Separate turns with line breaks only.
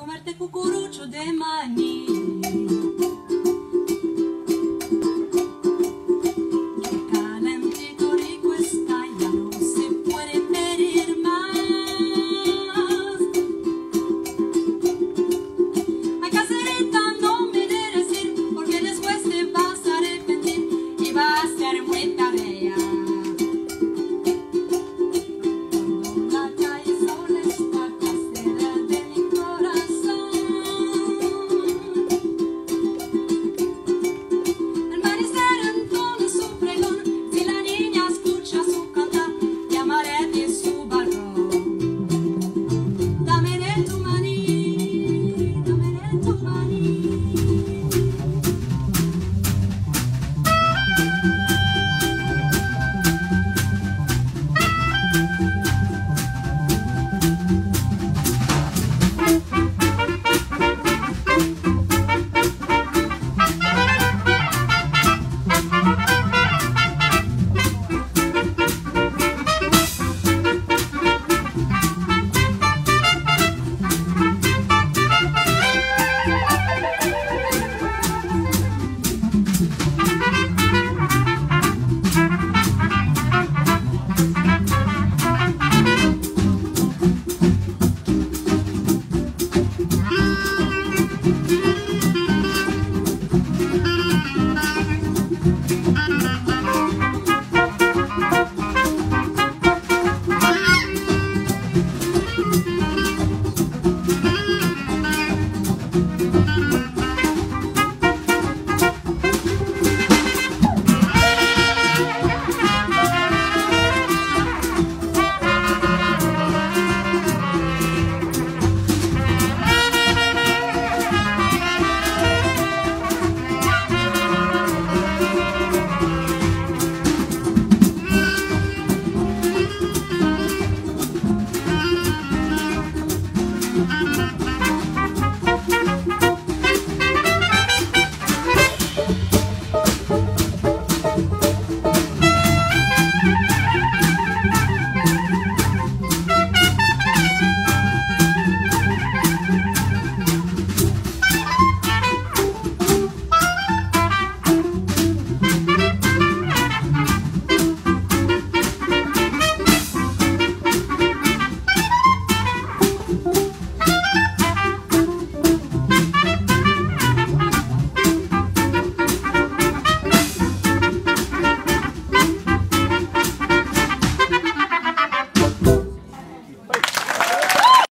comerte cucurucho de maní. Qué calentito rico está, ya no se puede pedir más. Ay, caserita, no me de decir, porque después te vas a arrepentir y va a ser muy tarde ya.